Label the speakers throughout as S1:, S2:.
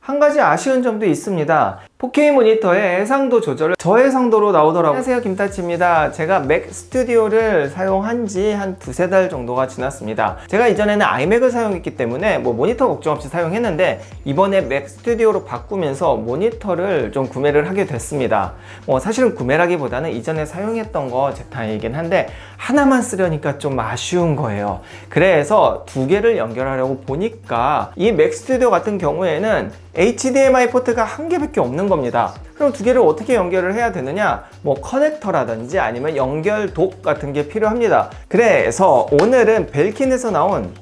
S1: 한 가지 아쉬운 점도 있습니다. 4K 모니터의 해상도 조절을 저해상도로 나오더라고요. 안녕하세요, 김타치입니다. 제가 맥 스튜디오를 사용한 지 한 두세 달 정도가 지났습니다. 제가 이전에는 아이맥을 사용했기 때문에 모니터 걱정 없이 사용했는데 이번에 맥 스튜디오로 바꾸면서 모니터를 좀 구매를 하게 됐습니다. 사실은 구매라기보다는 이전에 사용했던 거 제 탓이긴 한데 하나만 쓰려니까 좀 아쉬운 거예요. 그래서 두 개를 연결하려고 보니까 이 맥 스튜디오 같은 경우에는 HDMI 포트가 한 개밖에 없는 겁니다. 그럼 두 개를 어떻게 연결을 해야 되느냐? 커넥터라든지 아니면 연결 독 같은 게 필요합니다. 그래서 오늘은 벨킨에서 나온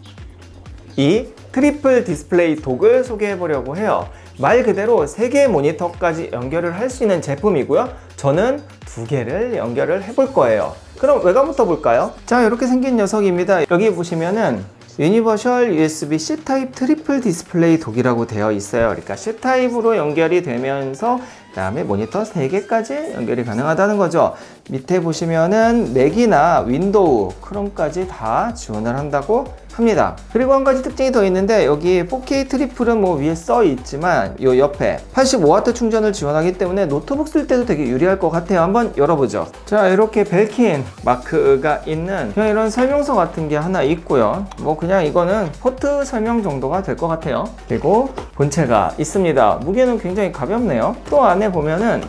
S1: 이 트리플 디스플레이 독을 소개해 보려고 해요. 말 그대로 3개의 모니터까지 연결을 할 수 있는 제품이고요. 저는 2개를 연결을 해 볼 거예요. 그럼 외관부터 볼까요? 자, 이렇게 생긴 녀석입니다. 여기 보시면은 유니버셜 USB C 타입 트리플 디스플레이 독이라고 되어 있어요. 그러니까 C 타입으로 연결이 되면서 그 다음에 모니터 3개까지 연결이 가능하다는 거죠. 밑에 보시면은 맥이나 윈도우, 크롬까지 다 지원을 한다고 합니다. 그리고 한 가지 특징이 더 있는데 여기 4K 트리플은 위에 써 있지만 요 옆에 85W 충전을 지원하기 때문에 노트북 쓸 때도 되게 유리할 것 같아요. 한번 열어보죠. 자, 이렇게 벨킨 마크가 있는 그냥 이런 설명서 같은 게 하나 있고요. 그냥 이거는 포트 설명 정도가 될 것 같아요. 그리고 본체가 있습니다. 무게는 굉장히 가볍네요. 또 안에 보면은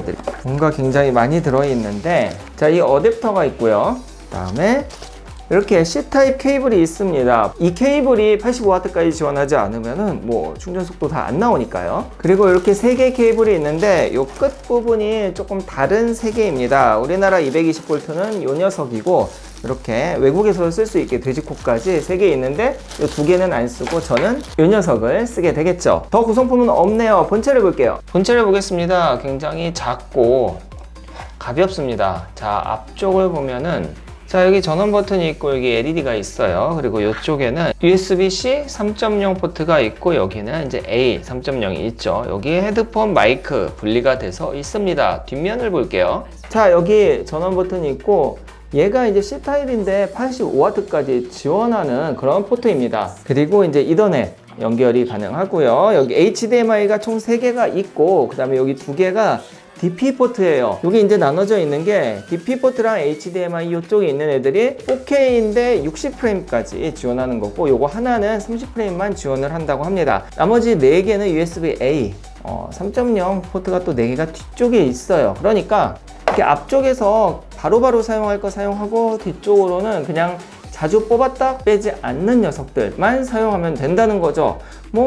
S1: 뭔가 굉장히 많이 들어있는데, 자, 이 어댑터가 있고요. 그 다음에 이렇게 C타입 케이블이 있습니다. 이 케이블이 85W까지 지원하지 않으면은 충전 속도 다 안 나오니까요. 그리고 이렇게 3개 케이블이 있는데 이 끝부분이 조금 다른 3개입니다. 우리나라 220V는 이 녀석이고, 이렇게 외국에서 쓸 수 있게 돼지코까지 3개 있는데 이 2개는 안 쓰고 저는 이 녀석을 쓰게 되겠죠. 더 구성품은 없네요. 본체를 볼게요. 본체를 보겠습니다. 굉장히 작고 가볍습니다. 자, 앞쪽을 보면은, 자, 여기 전원 버튼이 있고 여기 LED가 있어요. 그리고 이쪽에는 USB-C 3.0 포트가 있고 여기는 이제 A 3.0이 있죠. 여기 헤드폰 마이크 분리가 돼서 있습니다. 뒷면을 볼게요. 자, 여기 전원 버튼이 있고 얘가 이제 C타입인데 85W까지 지원하는 그런 포트입니다. 그리고 이제 이더넷 연결이 가능하고요. 여기 HDMI가 총 3개가 있고, 그 다음에 여기 2개가 DP 포트예요. 여기 이제 나눠져 있는 게 DP 포트랑 HDMI 이쪽에 있는 애들이 4K인데 60프레임까지 지원하는 거고, 요거 하나는 30프레임만 지원을 한다고 합니다. 나머지 4개는 USB-A 3.0 포트가 또 4개가 뒤쪽에 있어요. 그러니까 이렇게 앞쪽에서 바로바로 사용할 거 사용하고 뒤쪽으로는 그냥 자주 뽑았다 빼지 않는 녀석들만 사용하면 된다는 거죠.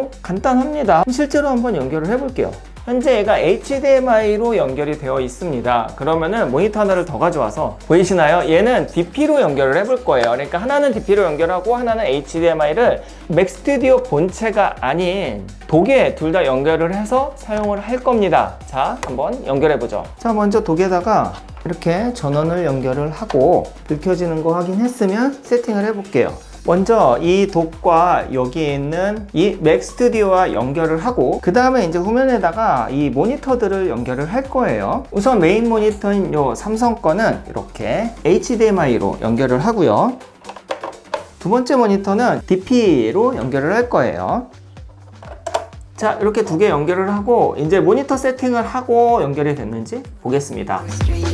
S1: 간단합니다. 실제로 한번 연결을 해 볼게요. 현재 얘가 HDMI로 연결이 되어 있습니다. 그러면은 모니터 하나를 더 가져와서, 보이시나요? 얘는 DP로 연결을 해볼 거예요. 그러니까 하나는 DP로 연결하고 하나는 HDMI를 맥 스튜디오 본체가 아닌 독에 둘 다 연결을 해서 사용을 할 겁니다. 자, 한번 연결해 보죠. 자, 먼저 독에다가 이렇게 전원을 연결을 하고 불 켜지는 거 확인했으면 세팅을 해 볼게요. 먼저 이 독과 여기 있는 이 맥 스튜디오와 연결을 하고, 그 다음에 이제 후면에다가 이 모니터들을 연결을 할 거예요. 우선 메인 모니터인 요 삼성 거는 이렇게 HDMI로 연결을 하고요. 두 번째 모니터는 DP로 연결을 할 거예요. 자, 이렇게 2개 연결을 하고 이제 모니터 세팅을 하고 연결이 됐는지 보겠습니다.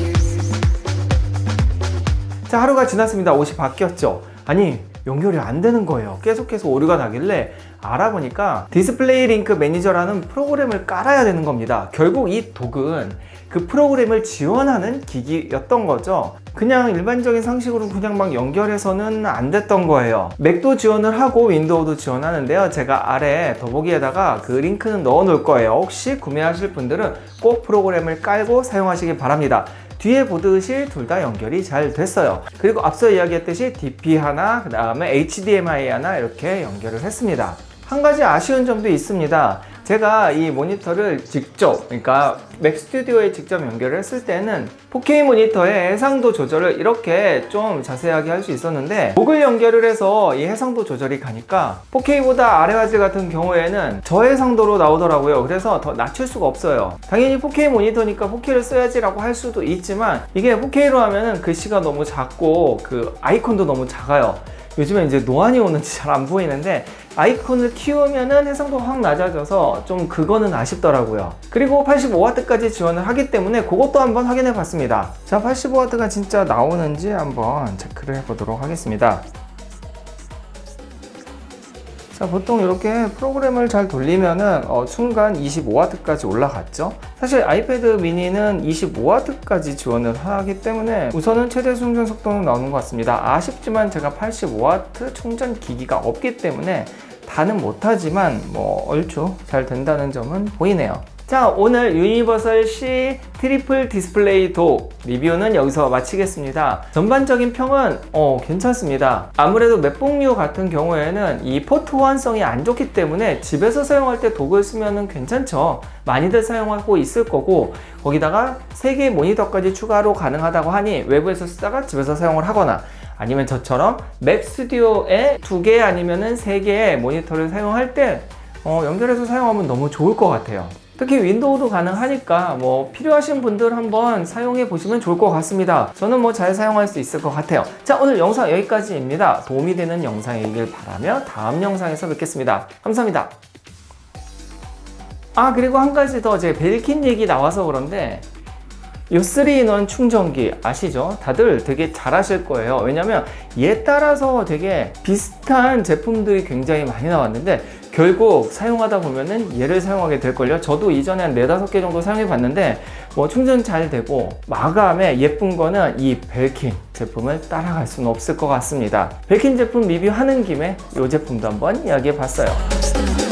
S1: 자, 하루가 지났습니다. 옷이 바뀌었죠. 아니, 연결이 안 되는 거예요. 계속해서 오류가 나길래 알아보니까 디스플레이 링크 매니저라는 프로그램을 깔아야 되는 겁니다. 결국 이 독은 그 프로그램을 지원하는 기기였던 거죠. 그냥 일반적인 상식으로 그냥 막 연결해서는 안 됐던 거예요. 맥도 지원을 하고 윈도우도 지원하는데요. 제가 아래 더보기에다가 그 링크는 넣어 놓을 거예요. 혹시 구매하실 분들은 꼭 프로그램을 깔고 사용하시기 바랍니다. 뒤에 보듯이 둘 다 연결이 잘 됐어요. 그리고 앞서 이야기했듯이 DP 하나, 그 다음에 HDMI 하나 이렇게 연결을 했습니다. 한 가지 아쉬운 점도 있습니다. 제가 이 모니터를 직접, 그러니까 맥 스튜디오에 직접 연결을 했을 때는 4K 모니터의 해상도 조절을 이렇게 좀 자세하게 할 수 있었는데, 독을 연결을 해서 이 해상도 조절이 가니까 4K보다 아래 화질 같은 경우에는 저해상도로 나오더라고요. 그래서 더 낮출 수가 없어요. 당연히 4K 모니터니까 4K를 써야지 라고 할 수도 있지만, 이게 4K로 하면은 글씨가 너무 작고 그 아이콘도 너무 작아요. 요즘에 이제 노안이 오는지 잘 안 보이는데 아이콘을 키우면은 해상도가 확 낮아져서 좀 그거는 아쉽더라고요. 그리고 85W까지 지원을 하기 때문에 그것도 한번 확인해 봤습니다. 자, 85W가 진짜 나오는지 한번 체크를 해 보도록 하겠습니다. 자, 보통 이렇게 프로그램을 잘 돌리면은 순간 25W까지 올라갔죠. 사실 아이패드 미니는 25W까지 지원을 하기 때문에 우선은 최대 충전 속도는 나오는 것 같습니다. 아쉽지만 제가 85W 충전 기기가 없기 때문에 다는 못하지만 뭐 얼추 잘 된다는 점은 보이네요. 자, 오늘 유니버설 C 트리플 디스플레이 도 리뷰는 여기서 마치겠습니다. 전반적인 평은 괜찮습니다. 아무래도 맥북류 같은 경우에는 이 포트 호환성이 안 좋기 때문에 집에서 사용할 때 독을 쓰면은 괜찮죠. 많이들 사용하고 있을 거고, 거기다가 3개의 모니터까지 추가로 가능하다고 하니 외부에서 쓰다가 집에서 사용을 하거나, 아니면 저처럼 맥 스튜디오에 2개 아니면은 3개의 모니터를 사용할 때 연결해서 사용하면 너무 좋을 것 같아요. 특히 윈도우도 가능하니까 뭐 필요하신 분들 한번 사용해 보시면 좋을 것 같습니다. 저는 뭐 잘 사용할 수 있을 것 같아요. 자, 오늘 영상 여기까지입니다. 도움이 되는 영상이길 바라며 다음 영상에서 뵙겠습니다. 감사합니다. 아, 그리고 한 가지 더, 제 벨킨 얘기 나와서 그런데 이 3인원 충전기 아시죠? 다들 되게 잘 아실 거예요. 왜냐면 얘 따라서 되게 비슷한 제품들이 굉장히 많이 나왔는데 결국 사용하다 보면은 얘를 사용하게 될걸요. 저도 이전에 한 4-5개 정도 사용해 봤는데 뭐 충전 잘 되고 마감에 예쁜 거는 이 벨킨 제품을 따라갈 수는 없을 것 같습니다. 벨킨 제품 리뷰하는 김에 이 제품도 한번 이야기해 봤어요.